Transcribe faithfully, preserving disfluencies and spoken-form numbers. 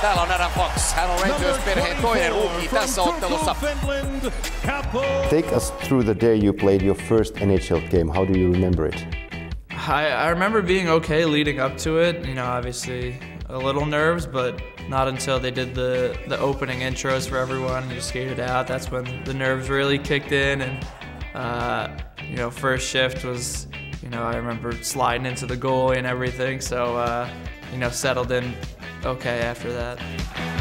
Täällä on Adam Fox. Hän on Rangers-perheen toinen rookie tässä ottelussa. Take us through the day you played your first N H L game. How do you remember it? I, I remember being okay leading up to it. You know, obviously a little nerves, but not until they did the, the opening intros for everyone and you skated out. That's when the nerves really kicked in. And, uh, you know, first shift was, you know, I remember sliding into the goalie and everything. So, uh, you know, settled in okay after that.